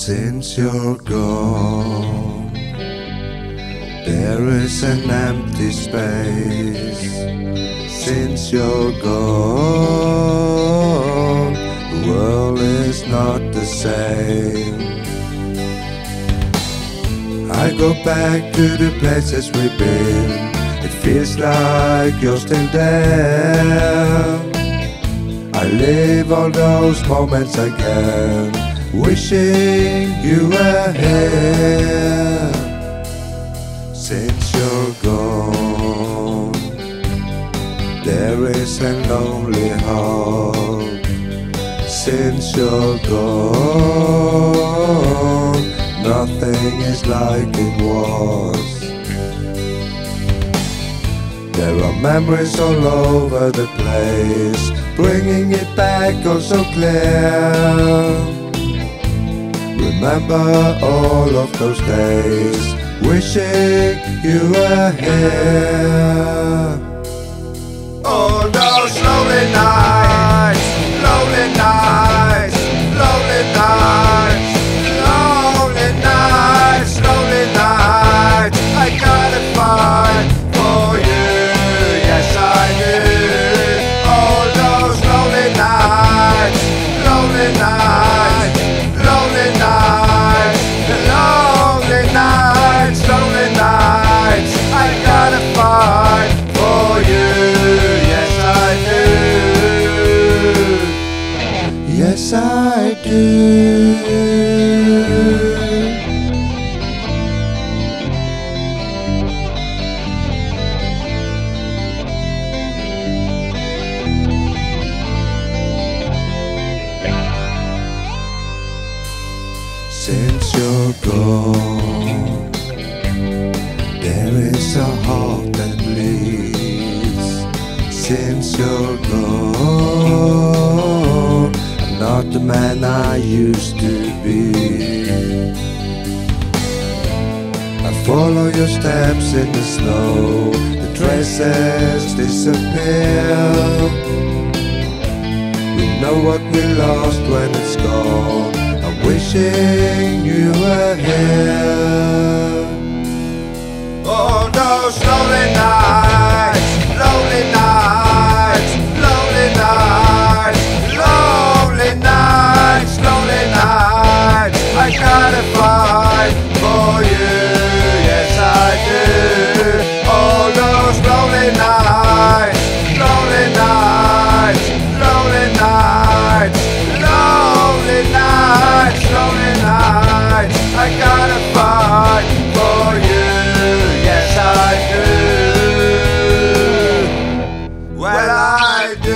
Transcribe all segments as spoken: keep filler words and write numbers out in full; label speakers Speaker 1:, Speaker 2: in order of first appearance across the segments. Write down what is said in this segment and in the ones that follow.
Speaker 1: Since you're gone, there is an empty space. Since you're gone, the world is not the same. I go back to the places we've been. It feels like you're still there. I live all those moments again, wishing you were here. Since you're gone, there is a lonely heart. Since you're gone, nothing is like it was. There are memories all over the place, bringing it back oh so clear. Remember all of those days, wishing you were here. All those lonely nights, lonely nights, lonely nights, lonely nights, lonely nights. I gotta find for you, yes I do. All those lonely nights, lonely nights, lonely nights, lonely nights, lonely nights. I gotta find for you, yes I do. Yes I do. Since you're gone, there is a heart that bleeds. Since you're gone, I'm not the man I used to be. I follow your steps in the snow, the traces disappear. We know what we lost when it's gone, wishing you were here. Oh, those lonely nights, lonely nights, lonely nights, lonely nights, lonely nights. I gotta fight for you, yes I do. All those lonely nights, lonely nights, lonely nights, lonely nights, lonely nights. I gotta fight for you, yes I do. Well I do.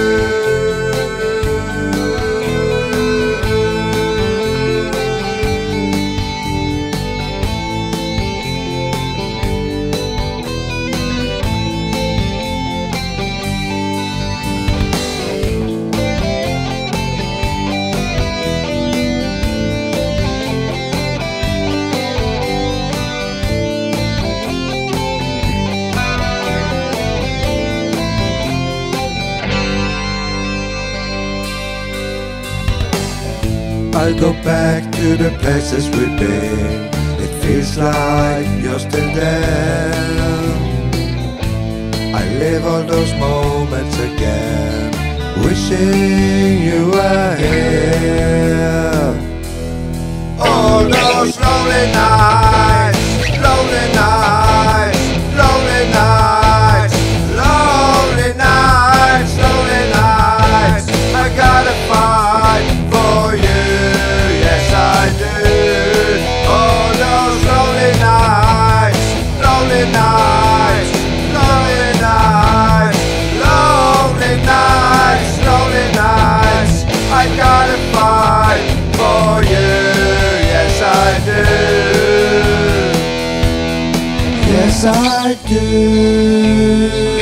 Speaker 1: I'll go back to the places we've been. It feels like you're still there. I live all those moments again, wishing you were here. All those lonely nights, lonely nights, lonely nights, lonely nights, lonely nights. I gotta fight for you, yes I do. All those lonely nights, lonely nights, lonely nights, lonely nights, lonely nights. I gotta fight for you, yes I do. Yes I do.